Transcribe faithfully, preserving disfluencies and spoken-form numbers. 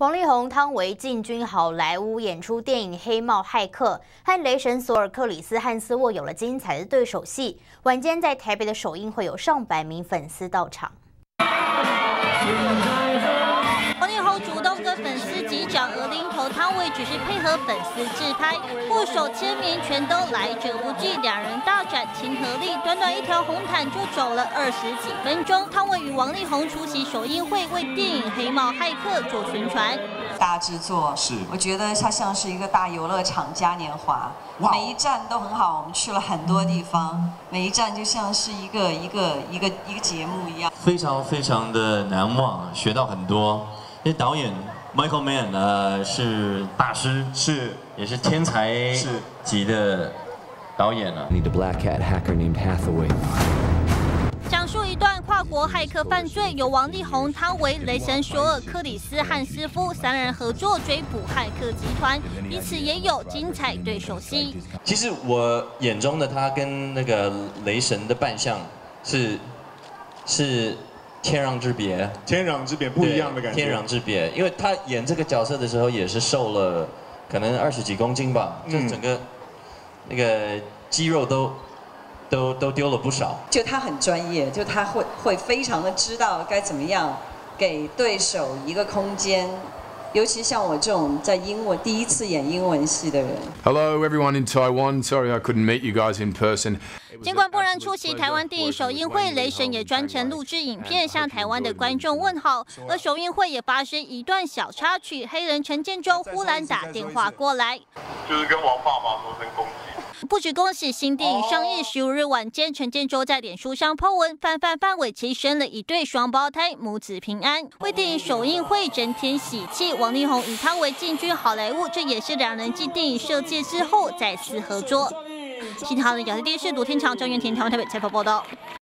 王力宏、汤唯进军好莱坞演出电影《黑帽骇客》，和雷神索尔·克里斯·汉斯沃有了精彩的对手戏。晚间在台北的首映会有上百名粉丝到场。王力宏主动跟粉丝击掌，而领头汤唯只是配合粉丝自拍，握手签名全都来者不拒，两人大展亲和力，短短一条红毯就走了二十几分钟。汤唯与王力宏出席首映会，为电影《黑帽骇客》做宣传。 大制作是，我觉得它像是一个大游乐场嘉年华，每一站都很好，我们去了很多地方，每一站就像是一个一个一个一个节目一样， 非常非常的难忘，学到很多。因为导演 Michael Mann 呃是大师，是也是天才级的导演啊。 Need a black hat hacker named Hathaway. 讲述一段跨国骇客犯罪，由王力宏、汤唯、雷神索尔·克里斯·汉斯夫三人合作追捕骇客集团，彼此也有精彩对手戏。 其实我眼中的他跟那个雷神的扮相是是天壤之别， 天壤之别不一样的感觉。 天壤之别，因为他演这个角色的时候也是瘦了，可能二十几公斤吧，就整个那个肌肉都。都都丢了不少， 就他很专业，就他会会非常的知道该怎么样给对手一个空间，尤其像我这种在英文第一次演英文戏的人。 Hello everyone in Taiwan. Sorry I couldn't meet you guys in person. 尽管不能出席台湾电影首映会，雷神也专程录制影片向台湾的观众问好。而首映会也发生一段小插曲，黑人陈建州忽然打电话过来， 就是跟王爸爸说声恭喜。 不止恭喜新电影上映，十五日晚间，陈建州在脸书上 po 文，范范范玮琪生了一对双胞胎，母子平安，为电影首映会增添喜气。王力宏与汤唯进军好莱坞，这也是两人继电影《色戒》之后再次合作。新唐人亚视电视罗天强、张元田台湾台北采访报道。